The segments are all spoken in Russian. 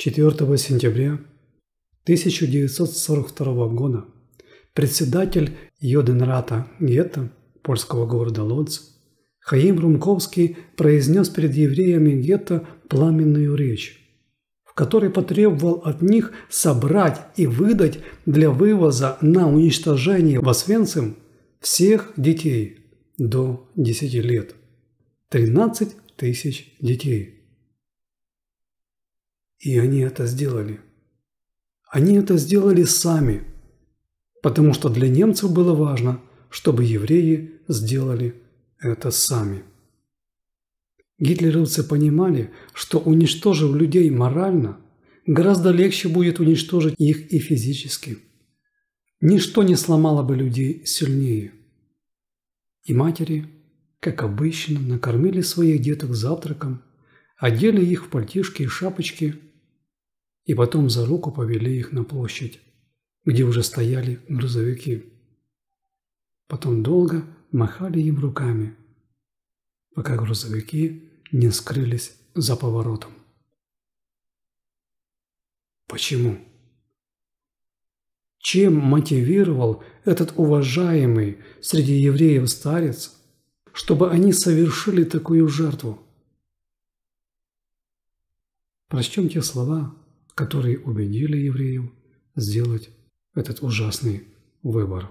4 сентября 1942 года председатель Юденрата гетто польского города Лодзь Хаим Румковский произнес перед евреями гетто пламенную речь, в которой потребовал от них собрать и выдать для вывоза на уничтожение в Освенцим всех детей до 10 лет. 13 тысяч детей. И они это сделали. Они это сделали сами, потому что для немцев было важно, чтобы евреи сделали это сами. Гитлеровцы понимали, что, уничтожив людей морально, гораздо легче будет уничтожить их и физически. Ничто не сломало бы людей сильнее. И матери, как обычно, накормили своих деток завтраком, одели их в пальтишки и шапочки, и потом за руку повели их на площадь, где уже стояли грузовики. Потом долго махали им руками, пока грузовики не скрылись за поворотом. Почему? Чем мотивировал этот уважаемый среди евреев старец, чтобы они совершили такую жертву? Прочтем те слова, которые убедили евреев сделать этот ужасный выбор.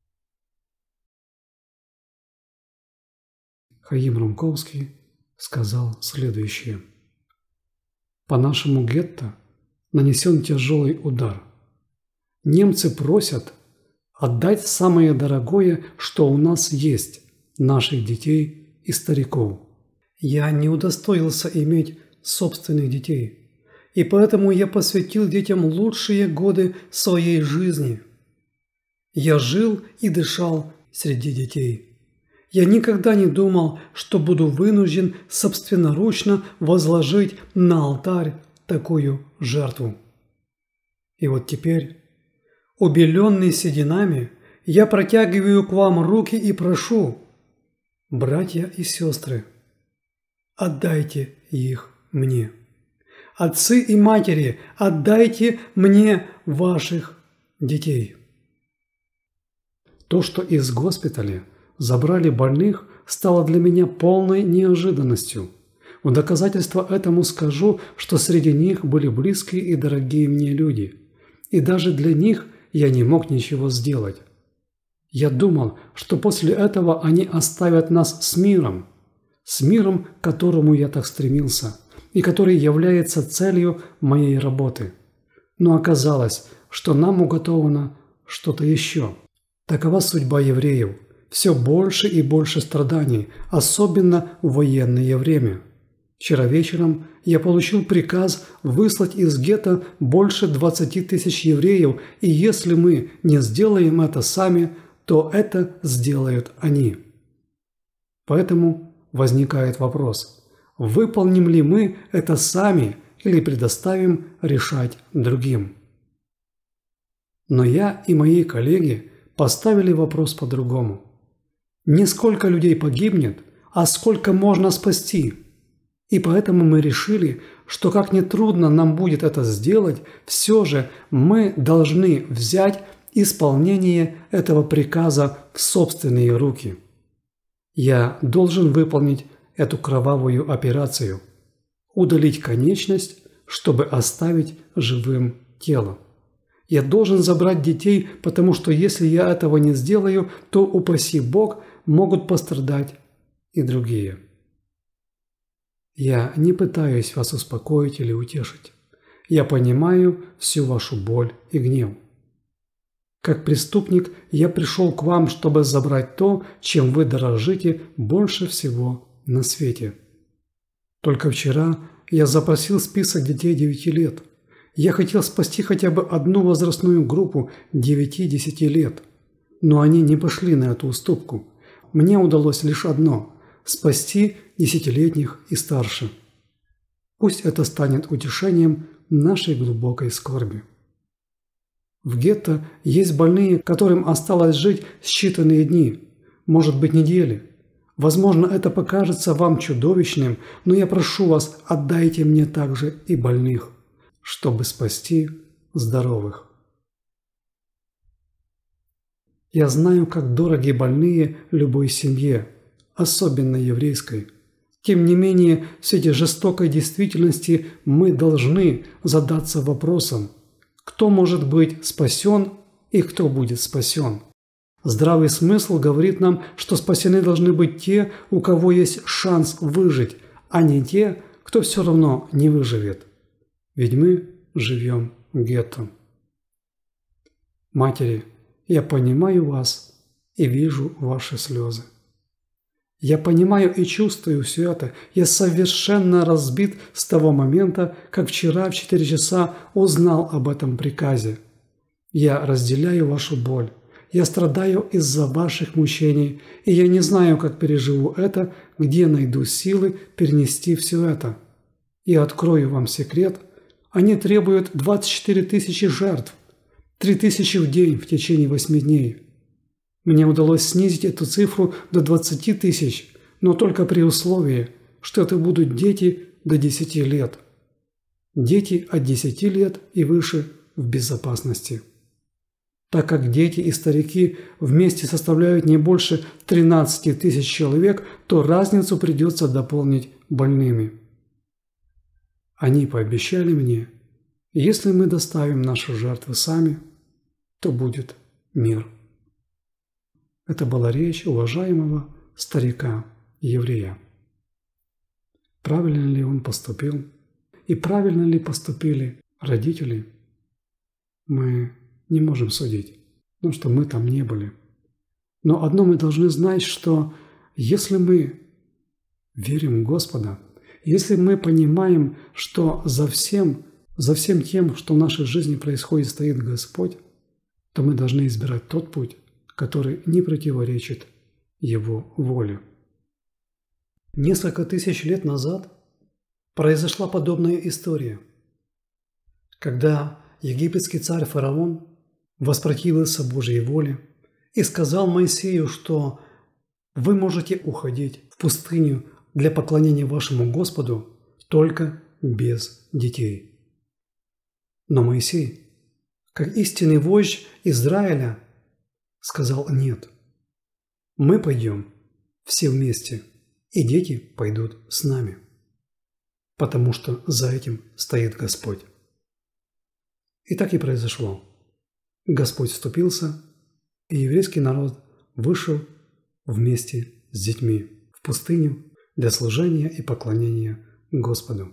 Хаим Румковский сказал следующее. По нашему гетто нанесен тяжелый удар. Немцы просят отдать самое дорогое, что у нас есть, наших детей и стариков. Я не удостоился иметь собственных детей, и поэтому я посвятил детям лучшие годы своей жизни. Я жил и дышал среди детей. Я никогда не думал, что буду вынужден собственноручно возложить на алтарь такую жертву. И вот теперь, убеленный сединами, я протягиваю к вам руки и прошу, братья и сестры, отдайте их мне. Отцы и матери, отдайте мне ваших детей. То, что из госпиталя забрали больных, стало для меня полной неожиданностью. В доказательство этому скажу, что среди них были близкие и дорогие мне люди. И даже для них я не мог ничего сделать. Я думал, что после этого они оставят нас с миром, к которому я так стремился, и который является целью моей работы. Но оказалось, что нам уготовано что-то еще. Такова судьба евреев. Все больше и больше страданий, особенно в военное время. Вчера вечером я получил приказ выслать из гетто больше 20 тысяч евреев, и если мы не сделаем это сами, то это сделают они. Поэтому возникает вопрос, выполним ли мы это сами или предоставим решать другим? Но я и мои коллеги поставили вопрос по-другому. Не сколько людей погибнет, а сколько можно спасти. И поэтому мы решили, что как ни трудно нам будет это сделать, все же мы должны взять исполнение этого приказа в собственные руки. Я должен выполнить эту кровавую операцию, удалить конечность, чтобы оставить живым тело. Я должен забрать детей, потому что если я этого не сделаю, то, упаси Бог, могут пострадать и другие. Я не пытаюсь вас успокоить или утешить. Я понимаю всю вашу боль и гнев. Как преступник я пришел к вам, чтобы забрать то, чем вы дорожите больше всего на свете. Только вчера я запросил список детей 9 лет. Я хотел спасти хотя бы одну возрастную группу 9-10 лет, но они не пошли на эту уступку. Мне удалось лишь одно – спасти 10-летних и старше. Пусть это станет утешением нашей глубокой скорби. В гетто есть больные, которым осталось жить считанные дни, может быть, недели. Возможно, это покажется вам чудовищным, но я прошу вас, отдайте мне также и больных. чтобы спасти здоровых. Я знаю, как дороги больные любой семье, особенно еврейской. Тем не менее, в свете жестокой действительности мы должны задаться вопросом, кто может быть спасен и кто будет спасен. Здравый смысл говорит нам, что спасены должны быть те, у кого есть шанс выжить, а не те, кто все равно не выживет. Ведь мы живем в гетто. Матери, я понимаю вас и вижу ваши слезы. Я понимаю и чувствую все это. Я совершенно разбит с того момента, как вчера в 4 часа узнал об этом приказе. Я разделяю вашу боль. Я страдаю из-за ваших мучений, и я не знаю, как переживу это, где найду силы перенести все это. Я открою вам секрет. Они требуют 24 тысячи жертв, 3000 в день в течение 8 дней. Мне удалось снизить эту цифру до 20 тысяч, но только при условии, что это будут дети до 10 лет. Дети от 10 лет и выше в безопасности. Так как дети и старики вместе составляют не больше 13 тысяч человек, то разницу придется дополнить больными. Они пообещали мне, если мы доставим наши жертвы сами, то будет мир. Это была речь уважаемого старика-еврея. Правильно ли он поступил? И правильно ли поступили родители? Мы не можем судить, потому что мы там не были. Но одно мы должны знать, что если мы верим в Господа, если мы понимаем, что за всем тем, что в нашей жизни происходит, стоит Господь, то мы должны избирать тот путь, который не противоречит Его воле. Несколько тысяч лет назад произошла подобная история, когда египетский царь фараон воспротивился Божьей воле и сказал Моисею, что вы можете уходить в пустыню для поклонения вашему Господу только без детей. Но Моисей, как истинный вождь Израиля, сказал нет. Мы пойдем все вместе, и дети пойдут с нами, потому что за этим стоит Господь. И так и произошло. Господь вступился, и еврейский народ вышел вместе с детьми в пустыню для служения и поклонения Господу.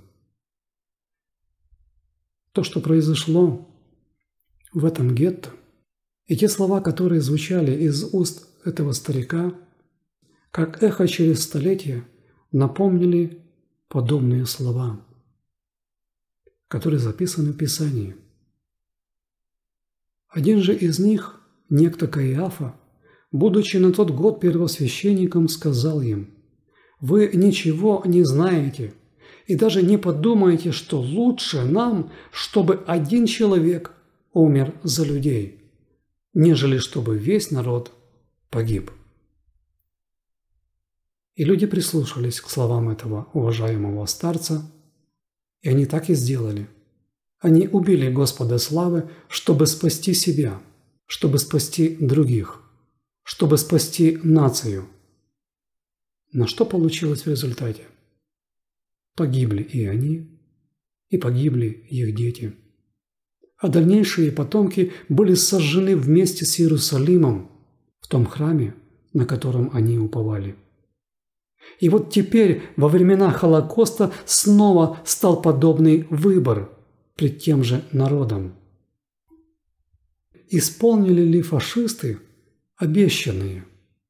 То, что произошло в этом гетто, и те слова, которые звучали из уст этого старика, как эхо через столетия, напомнили подобные слова, которые записаны в Писании. Один же из них, некто Каиафа, будучи на тот год первосвященником, сказал им: «Вы ничего не знаете и даже не подумаете, что лучше нам, чтобы один человек умер за людей, нежели чтобы весь народ погиб». И люди прислушались к словам этого уважаемого старца, и они так и сделали. Они убили Господа славы, чтобы спасти себя, чтобы спасти других, чтобы спасти нацию. Но что получилось в результате? Погибли и они, и погибли их дети. А дальнейшие потомки были сожжены вместе с Иерусалимом в том храме, на котором они уповали. И вот теперь, во времена Холокоста, снова стал подобный выбор пред тем же народом. Исполнили ли фашисты обещанные?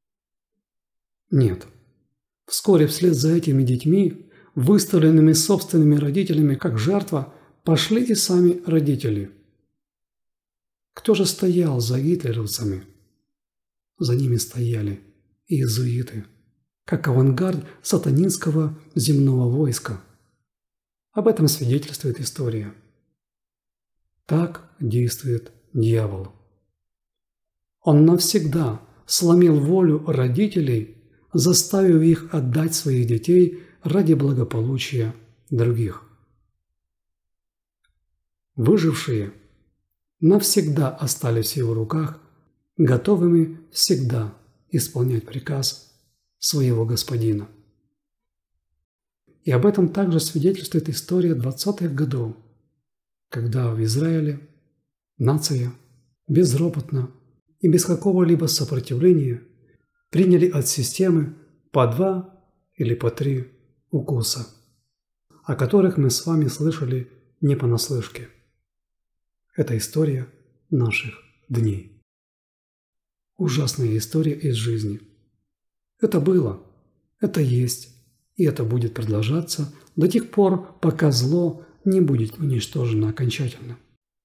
Нет. Вскоре вслед за этими детьми, выставленными собственными родителями как жертва, пошли и сами родители. Кто же стоял за гитлеровцами? За ними стояли иезуиты, как авангард сатанинского земного войска. Об этом свидетельствует история. Так действует дьявол. Он навсегда сломил волю родителей, заставив их отдать своих детей ради благополучия других. Выжившие навсегда остались в его руках, готовыми всегда исполнять приказ своего господина. И об этом также свидетельствует история 20-х годов, когда в Израиле нация безропотно и без какого-либо сопротивления приняли от системы по 2 или по 3 укуса, о которых мы с вами слышали не понаслышке. Это история наших дней. Ужасная история из жизни. Это было, это есть, и это будет продолжаться до тех пор, пока зло не будет уничтожено окончательно.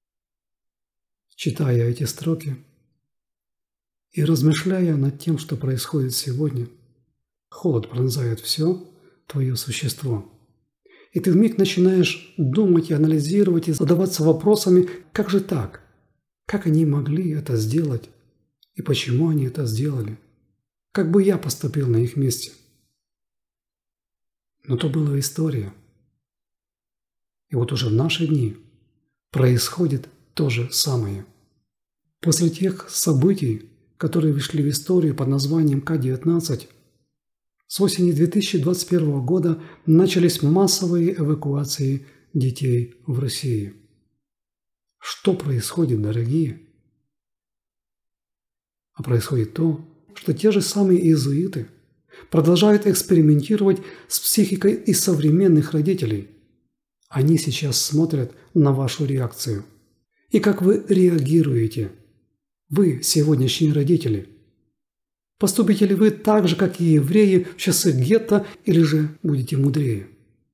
Читая эти строки и размышляя над тем, что происходит сегодня, холод пронзает все твое существо. И ты вмиг начинаешь думать и анализировать, и задаваться вопросами, как же так? Как они могли это сделать? И почему они это сделали? Как бы я поступил на их месте? Но то была история. И вот уже в наши дни происходит то же самое. После тех событий, которые вошли в историю под названием К-19, с осени 2021 года начались массовые эвакуации детей в России. Что происходит, дорогие? А происходит то, что те же самые иезуиты продолжают экспериментировать с психикой и современных родителей. Они сейчас смотрят на вашу реакцию. И как вы реагируете? Вы, сегодняшние родители. Поступите ли вы так же, как и евреи в часы гетто, или же будете мудрее?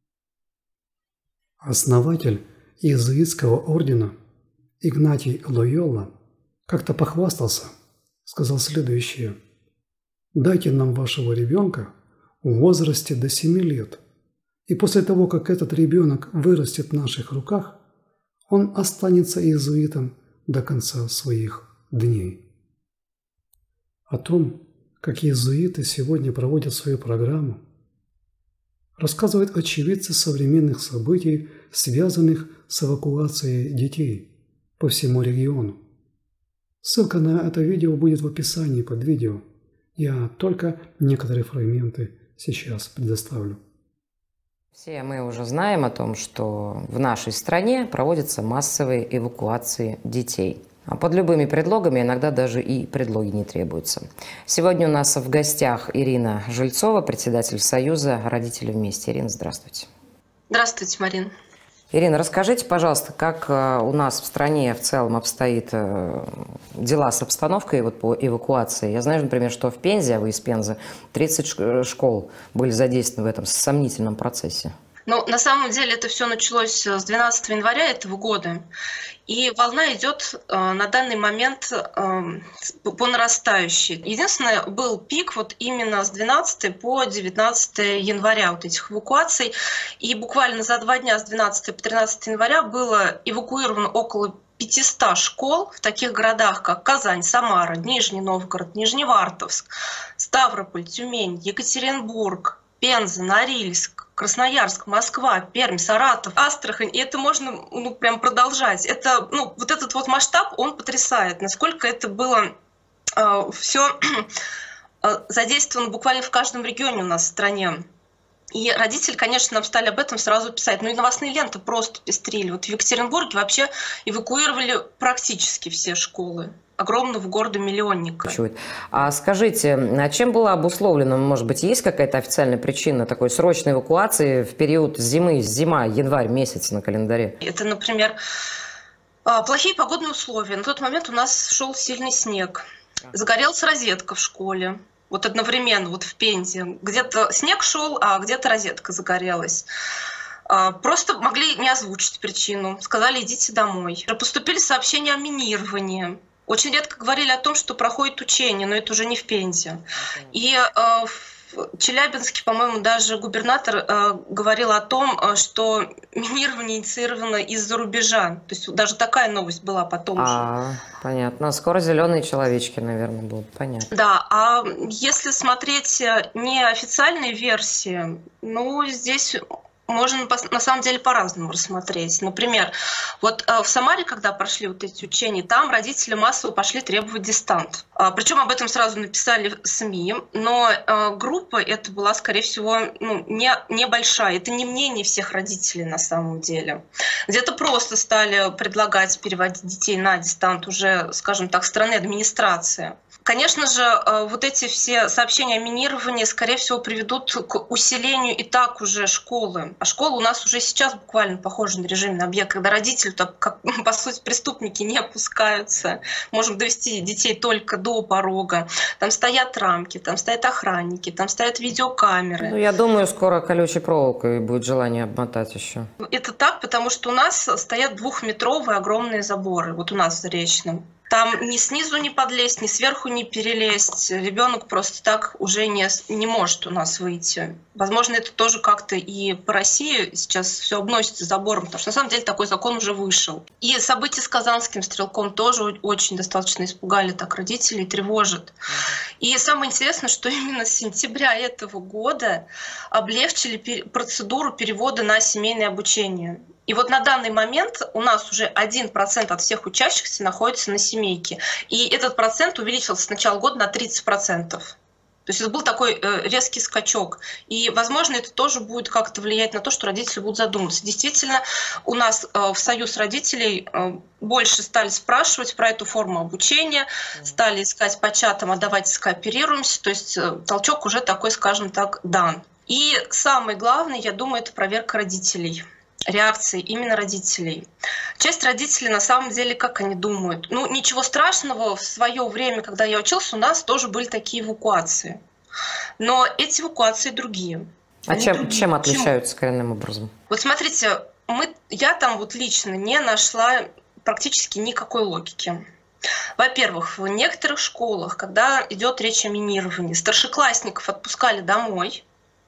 Основатель иезуитского ордена Игнатий Лойола как-то похвастался, сказал следующее: «Дайте нам вашего ребенка в возрасте до 7 лет, и после того, как этот ребенок вырастет в наших руках, он останется иезуитом до конца своих дней». О том, как иезуиты сегодня проводят свою программу, рассказывают очевидцы современных событий, связанных с эвакуацией детей по всему региону. Ссылка на это видео будет в описании под видео. Я только некоторые фрагменты сейчас предоставлю. Все мы уже знаем о том, что в нашей стране проводятся массовые эвакуации детей. А под любыми предлогами иногда даже и предлоги не требуются. Сегодня у нас в гостях Ирина Жильцова, председатель Союза «Родители вместе». Ирина, здравствуйте. Здравствуйте, Марина. Ирина, расскажите, пожалуйста, как у нас в стране в целом обстоит дела с обстановкой вот по эвакуации. Я знаю, например, что в Пензе, а вы из Пензы, 30 школ были задействованы в этом сомнительном процессе. Ну, на самом деле это все началось с 12 января этого года, и волна идет на данный момент по нарастающей. Единственное, был пик вот именно с 12 по 19 января вот этих эвакуаций, и буквально за 2 дня с 12 по 13 января было эвакуировано около 500 школ в таких городах, как Казань, Самара, Нижний Новгород, Нижневартовск, Ставрополь, Тюмень, Екатеринбург, Пенза, Норильск, Красноярск, Москва, Пермь, Саратов, Астрахань. И это можно прям продолжать. Это, вот этот вот масштаб, он потрясает. Насколько это было все задействовано буквально в каждом регионе у нас в стране. И родители, конечно, нам стали об этом сразу писать. Ну и новостные ленты просто пестрили. Вот в Екатеринбурге вообще эвакуировали практически все школы огромного города-миллионника. А скажите, а чем было обусловлено? Может быть, есть какая-то официальная причина такой срочной эвакуации в период зимы, январь месяц на календаре? Это, например, плохие погодные условия. На тот момент у нас шел сильный снег. Загорелась розетка в школе. Вот одновременно, вот в Пензе. Где-то снег шел, а где-то розетка загорелась. Просто могли не озвучить причину. Сказали, идите домой. Поступили сообщения о минировании. Очень редко говорили о том, что проходит учение, но это уже не в Пензе. И в Челябинске, по-моему, даже губернатор говорил о том, что минирование инициировано из-за рубежа. То есть даже такая новость была потом уже. Понятно. Скоро зеленые человечки, наверное, будут. Понятно. Да, а если смотреть неофициальные версии, здесь можно на самом деле по-разному рассмотреть. Например, вот в Самаре, когда прошли вот эти учения, там родители массово пошли требовать дистант. Причем об этом сразу написали СМИ, но группа эта была, скорее всего, небольшая. Это не мнение всех родителей на самом деле. Где-то просто стали предлагать переводить детей на дистант уже, скажем так, со стороны администрации. Конечно же, вот эти все сообщения о минировании, скорее всего, приведут к усилению и так уже школы. А школа у нас уже сейчас буквально похожа на режимный объект, когда родители, как, по сути, преступники, не опускаются. Можем довести детей только до порога. Там стоят рамки, там стоят охранники, там стоят видеокамеры. Ну, я думаю, скоро колючей проволокой будет желание обмотать еще. Это так, потому что у нас стоят 2-метровые огромные заборы. Вот у нас в Заречном. Там ни снизу не подлезть, ни сверху не перелезть. Ребенок просто так уже не может у нас выйти. Возможно, это тоже как-то и по России сейчас все обносится забором, потому что на самом деле такой закон уже вышел. И события с казанским стрелком тоже очень достаточно испугали так родителей, тревожат. И самое интересное, что именно с сентября этого года облегчили процедуру перевода на семейное обучение. И вот на данный момент у нас уже 1% от всех учащихся находится на семейке. И этот процент увеличился с начала года на 30%. То есть это был такой резкий скачок. И, возможно, это тоже будет как-то влиять на то, что родители будут задумываться. Действительно, у нас в Союз родителей больше стали спрашивать про эту форму обучения, стали искать по чатам, а давайте скооперируемся. То есть толчок уже такой, скажем так, дан. И самое главное, я думаю, это проверка родителей. Реакции именно родителей. Часть родителей на самом деле, как они думают? Ну, ничего страшного, в свое время, когда я учился, у нас тоже были такие эвакуации. Но эти эвакуации другие. А чем отличаются коренным образом? Вот смотрите, я там вот лично не нашла практически никакой логики. Во-первых, в некоторых школах, когда идет речь о минировании, старшеклассников отпускали домой,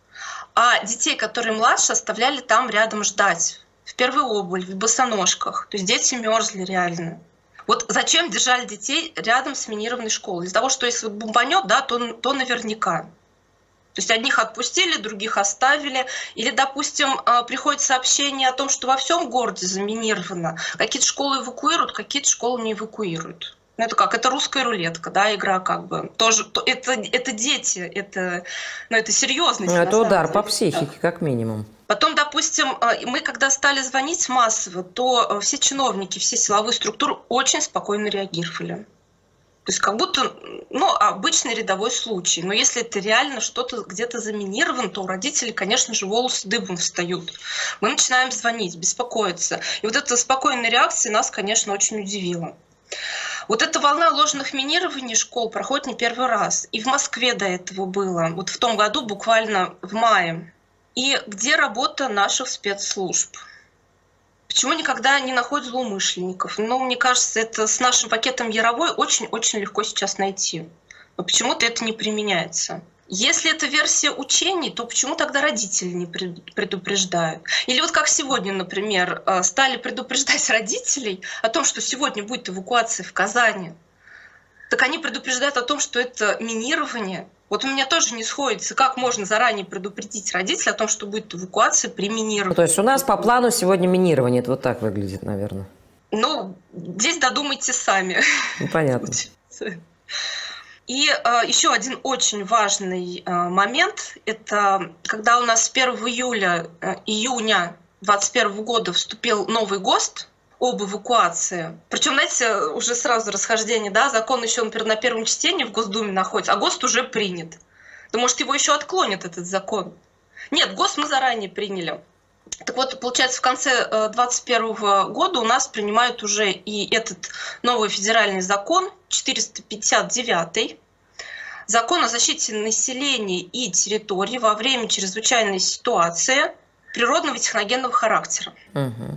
а детей, которые младше, оставляли там рядом ждать. В первой обуви, в босоножках. То есть дети мерзли реально. Вот зачем держали детей рядом с минированной школой? Из-за того, что если бомбанет, да, то наверняка. То есть одних отпустили, других оставили. Или, допустим, приходит сообщение о том, что во всем городе заминировано. Какие-то школы эвакуируют, какие-то школы не эвакуируют. Ну, это как? Это русская рулетка, да, игра как бы. Тоже, это дети, это серьезность. Это удар по психике, как минимум. Потом, допустим, мы когда стали звонить массово, то все чиновники, все силовые структуры очень спокойно реагировали. То есть как будто, обычный рядовой случай. Но если это реально что-то где-то заминировано, то у родителей, конечно же, волосы дыбом встают. Мы начинаем звонить, беспокоиться. И вот эта спокойная реакция нас, конечно, очень удивила. Вот эта волна ложных минирований школ проходит не первый раз. И в Москве до этого было. Вот в том году, буквально в мае. И где работа наших спецслужб? Почему никогда не находят злоумышленников? Мне кажется, это с нашим пакетом Яровой очень-очень легко сейчас найти. Но почему-то это не применяется. Если это версия учений, то почему тогда родители не предупреждают? Или вот как сегодня, например, стали предупреждать родителей о том, что сегодня будет эвакуация в Казани, так они предупреждают о том, что это минирование. Вот у меня тоже не сходится, как можно заранее предупредить родителей о том, что будет эвакуация при минировании. То есть у нас по плану сегодня минирование, это вот так выглядит, наверное. Здесь додумайте сами. Понятно. И еще один очень важный момент, это когда у нас с 1 июня 2021 года вступил новый ГОСТ об эвакуации. Причем, знаете, уже сразу расхождение, да, закон еще, например, на первом чтении в Госдуме находится, а ГОСТ уже принят. Да, может, его еще отклонят, этот закон? Нет, ГОСТ мы заранее приняли. Так вот, получается, в конце 2021 года у нас принимают уже и этот новый федеральный закон, 459-й, закон о защите населения и территории во время чрезвычайной ситуации природного и техногенного характера. Угу.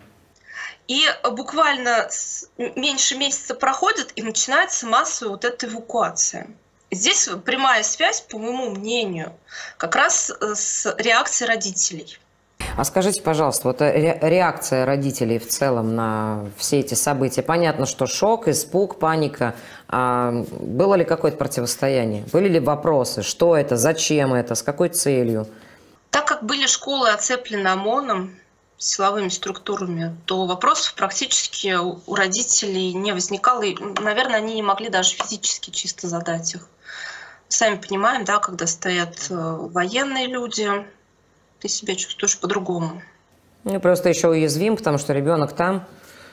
И буквально меньше месяца проходит, и начинается массовая вот эта эвакуация. Здесь прямая связь, по моему мнению, как раз с реакцией родителей. А скажите, пожалуйста, вот реакция родителей в целом на все эти события. Понятно, что шок, испуг, паника. А было ли какое-то противостояние? Были ли вопросы? Что это? Зачем это? С какой целью? Так как были школы оцеплены ОМОНом, силовыми структурами, то вопросов практически у родителей не возникало. И, наверное, они не могли даже физически чисто задать их. Сами понимаем, да, когда стоят военные люди, ты себя чувствуешь по-другому. Ну, просто еще уязвим, потому что ребенок там.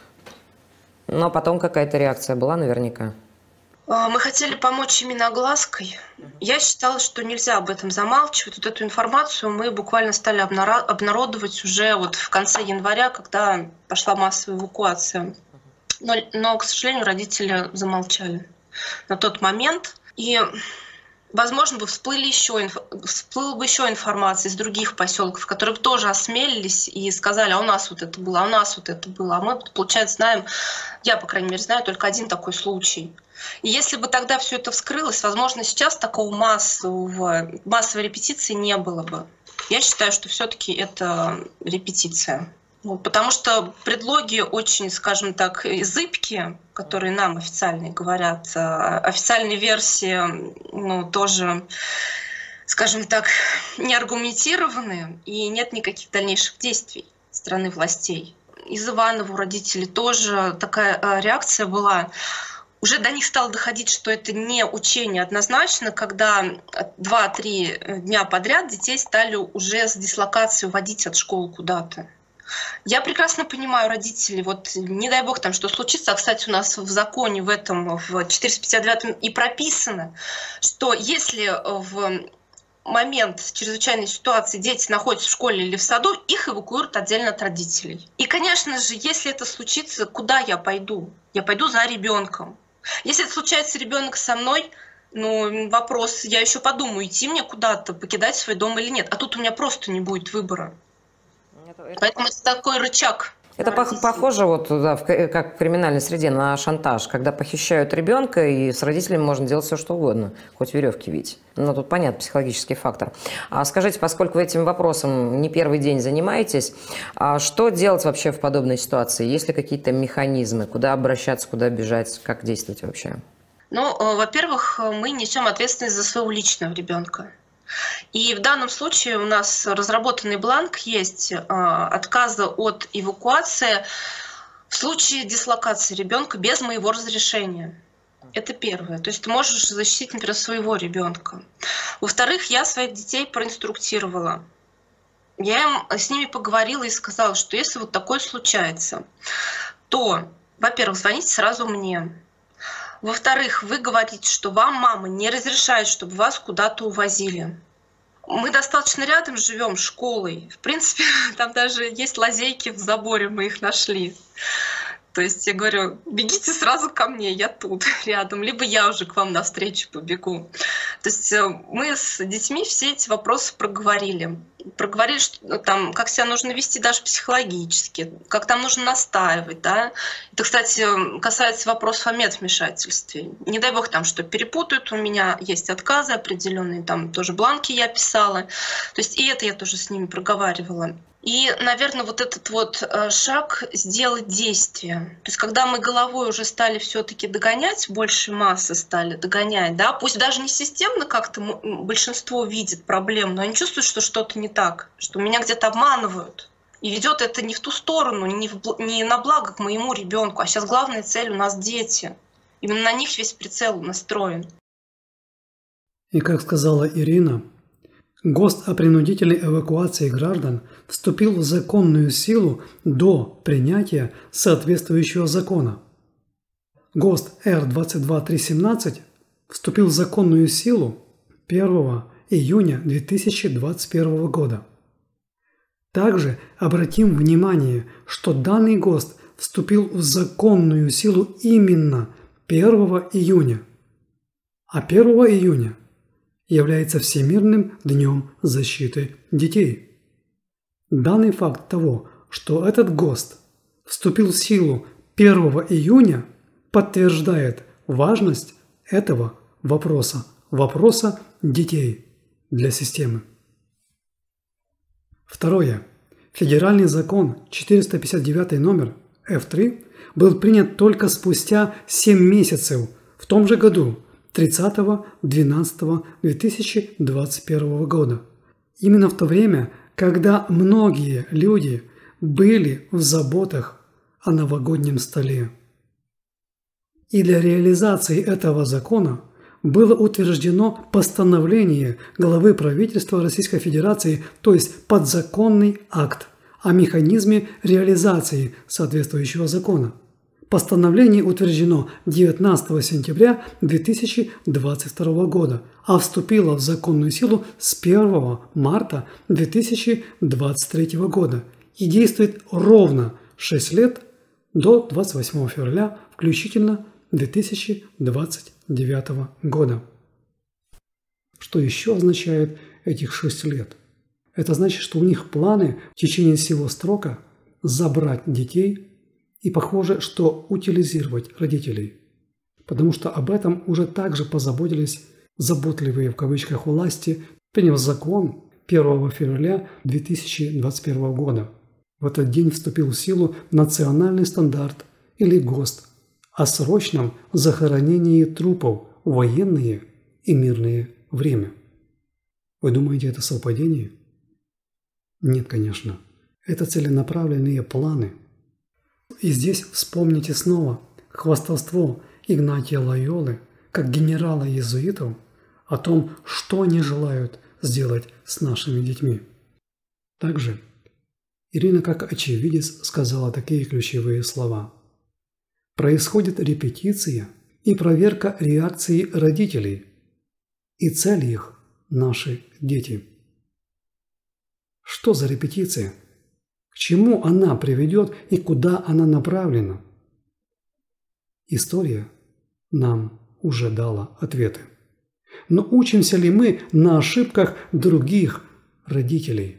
Но потом какая-то реакция была наверняка. Мы хотели помочь именно оглаской. Я считала, что нельзя об этом замалчивать. Вот эту информацию мы буквально стали обнародовать уже вот в конце января, когда пошла массовая эвакуация. Но, к сожалению, родители замолчали на тот момент. И, возможно, всплыла бы еще информация из других поселков, которые тоже осмелились и сказали, а у нас вот это было, а у нас вот это было. А мы, получается, знаем, я, по крайней мере, знаю только один такой случай. И если бы тогда все это вскрылось, возможно, сейчас такого массовой репетиции не было бы. Я считаю, что все-таки это репетиция. Вот, потому что предлоги очень, скажем так, зыбкие, которые нам официальные говорят, официальные версии, ну, тоже, скажем так, не аргументированные, и нет никаких дальнейших действий со стороны властей. Из Иванова у родителей тоже такая реакция была. Уже до них стало доходить, что это не учение однозначно, когда 2-3 дня подряд детей стали уже с дислокацией уводить от школы куда-то. Я прекрасно понимаю родителей, вот не дай бог там что случится, а, кстати, у нас в законе в этом, в 459 и прописано, что если в момент чрезвычайной ситуации дети находятся в школе или в саду, их эвакуируют отдельно от родителей. И, конечно же, если это случится, куда я пойду? Я пойду за ребенком. Если это случается ребенок со мной, ну, вопрос, я еще подумаю, идти мне куда-то, покидать свой дом или нет. А тут у меня просто не будет выбора. Поэтому это такой рычаг. Это похоже, вот, да, как в криминальной среде, на шантаж, когда похищают ребенка, и с родителями можно делать все, что угодно, хоть веревки вить. Ну, тут понятно, психологический фактор. А скажите, поскольку вы этим вопросом не первый день занимаетесь, что делать вообще в подобной ситуации? Есть ли какие-то механизмы? Куда обращаться, куда бежать? Как действовать вообще? Ну, во-первых, мы несем ответственность за своего личного ребенка. И в данном случае у нас разработанный бланк есть отказа от эвакуации в случае дислокации ребенка без моего разрешения. Это первое. То есть ты можешь защитить, например, своего ребенка. Во-вторых, я своих детей проинструктировала. Я им с ними поговорила и сказала, что если вот такое случается, то, во-первых, звоните сразу мне. Во-вторых, вы говорите, что вам мама не разрешает, чтобы вас куда-то увозили. Мы достаточно рядом живем с школой. В принципе, там даже есть лазейки в заборе, мы их нашли. То есть я говорю, бегите сразу ко мне, я тут рядом, либо я уже к вам навстречу побегу. То есть мы с детьми все эти вопросы проговорили. Проговорили, что, там, как себя нужно вести даже психологически, как там нужно настаивать. Да? Это, кстати, касается вопросов о медвмешательстве. Не дай бог там что перепутают, у меня есть отказы определенные, там тоже бланки я писала. То есть и это я тоже с ними проговаривала. И, наверное, вот этот вот шаг сделать действие. То есть когда мы головой уже стали все-таки догонять, больше массы стали догонять, да, пусть даже не системно как-то большинство видит проблему, но они чувствуют, что что-то не так, что меня где-то обманывают. И ведет это не в ту сторону, не на благо к моему ребенку, а сейчас главная цель у нас дети. Именно на них весь прицел настроен. И как сказала Ирина, ГОСТ о принудительной эвакуации граждан вступил в законную силу до принятия соответствующего закона. ГОСТ Р-22317 вступил в законную силу 1 июня 2021 года. Также обратим внимание, что данный ГОСТ вступил в законную силу именно 1 июня. А 1 июня является Всемирным днем защиты детей. Данный факт того, что этот ГОСТ вступил в силу 1 июня, подтверждает важность этого вопроса детей для системы. Второе. Федеральный закон 459 номер F3 был принят только спустя 7 месяцев в том же году, 30.12.2021 года, Именно в то время, когда многие люди были в заботах о новогоднем столе. И для реализации этого закона было утверждено постановление главы правительства Российской Федерации, то есть подзаконный акт о механизме реализации соответствующего закона. Постановление утверждено 19 сентября 2022 года, а вступило в законную силу с 1 марта 2023 года и действует ровно 6 лет до 28 февраля включительно 2029 года. Что еще означает этих 6 лет? Это значит, что у них планы в течение всего срока забрать детей и, похоже, что утилизировать родителей. Потому что об этом уже также позаботились заботливые в кавычках власти, приняв закон 1 февраля 2021 года. В этот день вступил в силу национальный стандарт или ГОСТ о срочном захоронении трупов в военное и мирное время. Вы думаете, это совпадение? Нет, конечно. Это целенаправленные планы. И здесь вспомните снова хвастовство Игнатия Лойолы, как генерала иезуитов, о том, что они желают сделать с нашими детьми. Также Ирина, как очевидец, сказала такие ключевые слова. Происходит репетиция и проверка реакции родителей, и цель их – наши дети. Что за репетиция? К чему она приведет и куда она направлена? История нам уже дала ответы. Но учимся ли мы на ошибках других родителей?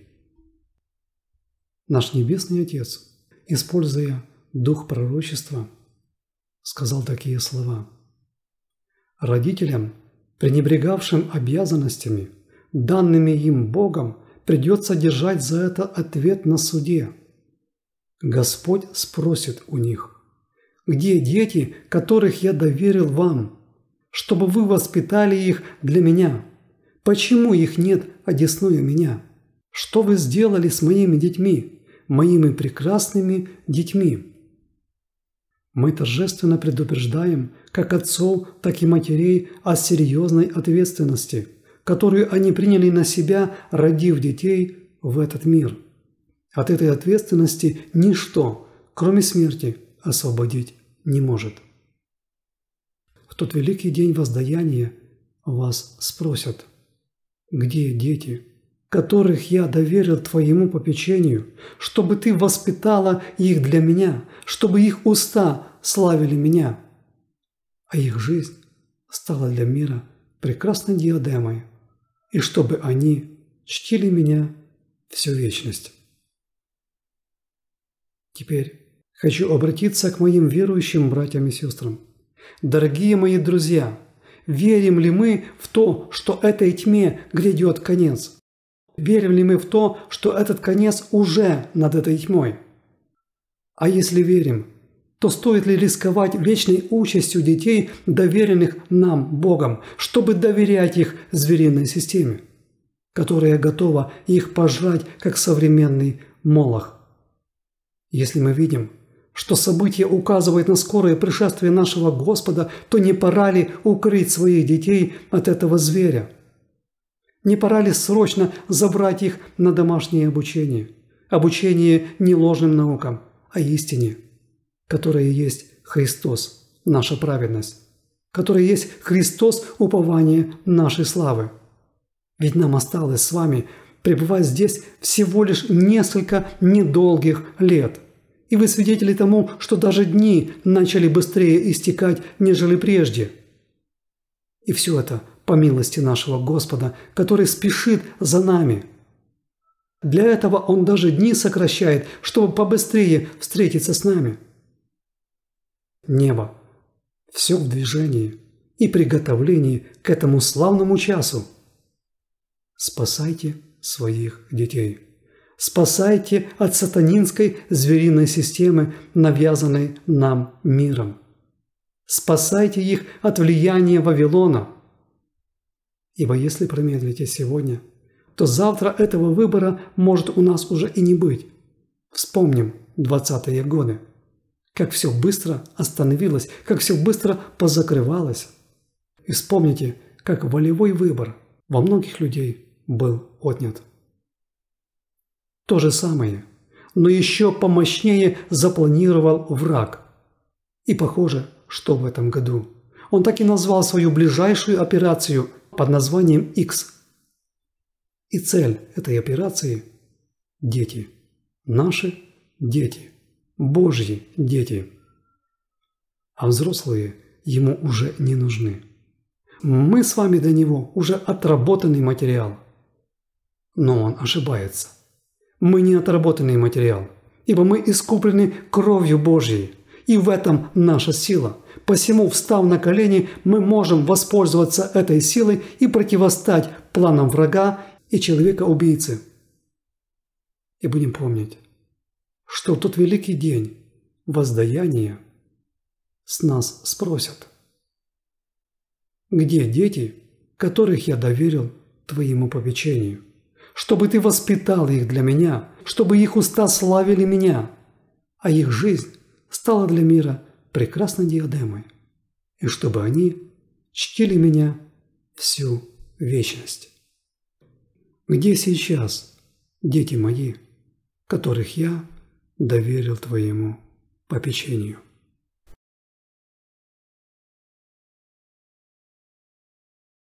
Наш Небесный Отец, используя дух пророчества, сказал такие слова. Родителям, пренебрегавшим обязанностями, данными им Богом, придется держать за это ответ на суде. Господь спросит у них, где дети, которых я доверил вам, чтобы вы воспитали их для меня? Почему их нет одесную меня? Что вы сделали с моими детьми, моими прекрасными детьми? Мы торжественно предупреждаем как отцов, так и матерей о серьезной ответственности, которую они приняли на себя, родив детей в этот мир. От этой ответственности ничто, кроме смерти, освободить не может. В тот великий день воздаяния вас спросят, где дети, которых я доверил твоему попечению, чтобы ты воспитала их для меня, чтобы их уста славили меня, а их жизнь стала для мира прекрасной диадемой, и чтобы они чтили меня всю вечность. Теперь хочу обратиться к моим верующим братьям и сестрам. Дорогие мои друзья, верим ли мы в то, что этой тьме грядет конец? Верим ли мы в то, что этот конец уже над этой тьмой? А если верим, то стоит ли рисковать вечной участью детей, доверенных нам Богом, чтобы доверять их звериной системе, которая готова их пожрать, как современный молох? Если мы видим, что события указывают на скорое пришествие нашего Господа, то не пора ли укрыть своих детей от этого зверя? Не пора ли срочно забрать их на домашнее обучение? Обучение не ложным наукам, а истине, которая есть Христос, наша праведность, которая есть Христос, упование нашей славы. Ведь нам осталось с вами пребывать здесь всего лишь несколько недолгих лет. И вы свидетели тому, что даже дни начали быстрее истекать, нежели прежде. И все это по милости нашего Господа, который спешит за нами. Для этого Он даже дни сокращает, чтобы побыстрее встретиться с нами. Небо – все в движении и приготовлении к этому славному часу. Спасайте своих детей. Спасайте от сатанинской звериной системы, навязанной нам миром. Спасайте их от влияния Вавилона. Ибо если промедлите сегодня, то завтра этого выбора может у нас уже и не быть. Вспомним 20-е годы. Как все быстро остановилось, как все быстро позакрывалось. И вспомните, как волевой выбор во многих людей был отнят. То же самое, но еще помощнее запланировал враг. И похоже, что в этом году он так и назвал свою ближайшую операцию под названием X. И цель этой операции – дети. Наши дети. Божьи дети. А взрослые ему уже не нужны. Мы с вами для него уже отработанный материал. Но он ошибается. Мы не отработанный материал, ибо мы искуплены кровью Божьей, и в этом наша сила. Посему, встав на колени, мы можем воспользоваться этой силой и противостать планам врага и человека-убийцы. И будем помнить, что в тот великий день воздаяния с нас спросят: где дети, которых я доверил твоему попечению, чтобы ты воспитал их для меня, чтобы их уста славили меня, а их жизнь стала для мира прекрасной диадемой, и чтобы они чтили меня всю вечность. Где сейчас дети мои, которых я доверил твоему попечению?